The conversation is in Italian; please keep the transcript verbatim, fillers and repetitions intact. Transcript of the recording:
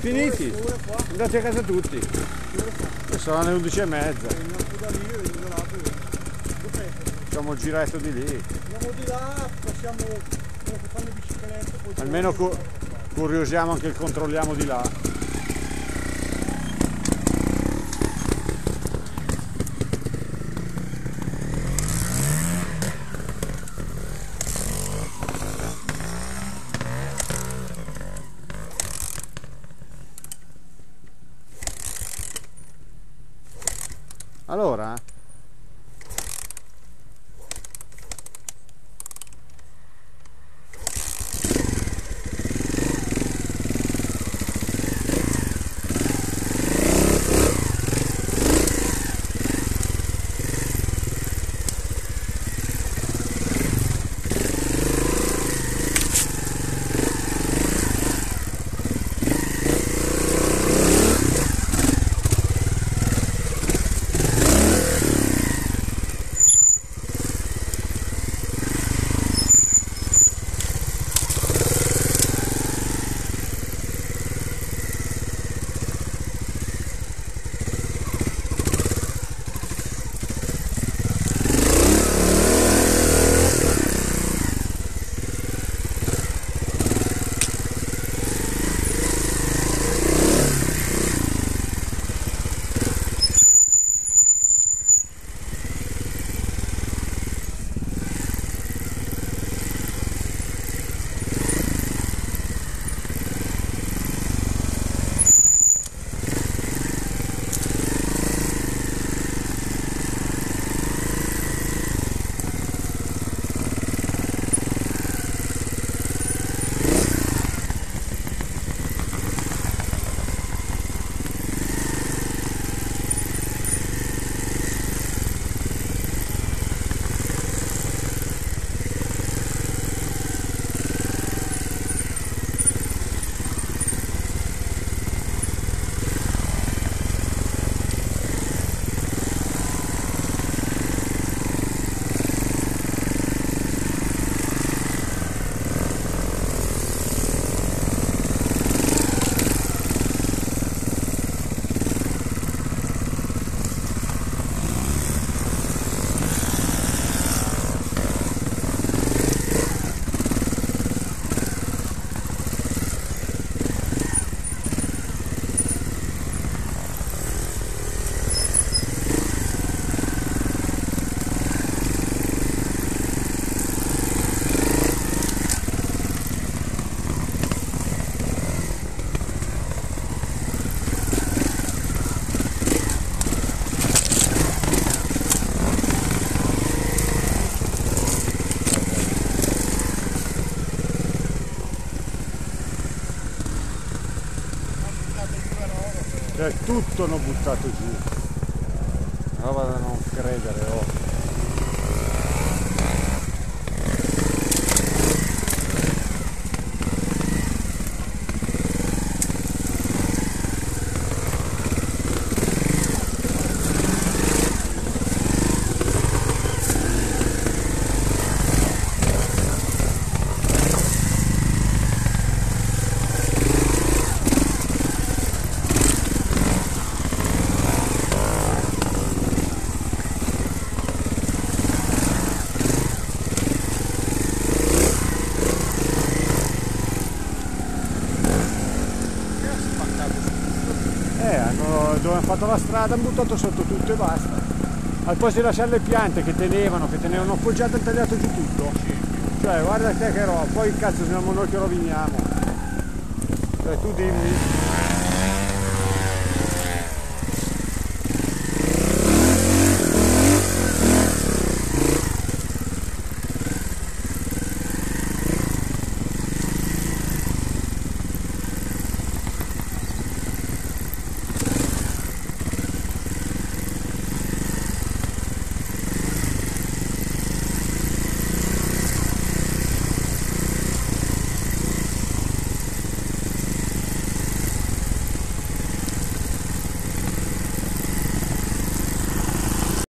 finiti? Andate a casa tutti. Sono le undici e mezza. Facciamo il giretto di lì. Andiamo di là, passiamo quello che fanno le biciclette. Almeno cu curiosiamo anche il controlliamo di là. Allora, cioè tutto hanno buttato giù, roba da non credere. Oh. Dove hanno fatto la strada hanno buttato sotto tutto e basta, al posto di lasciare le piante che tenevano che tenevano appoggiate hanno tagliato giù tutto, cioè guarda te che roba, poi cazzo siamo noi che roviniamo, cioè tu dimmi.